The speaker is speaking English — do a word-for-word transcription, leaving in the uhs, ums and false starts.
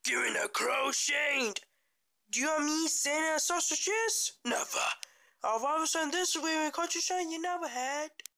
Give me the crocheted. Do you want me Santa sausages? Never. I've always done this way in countryside you never had.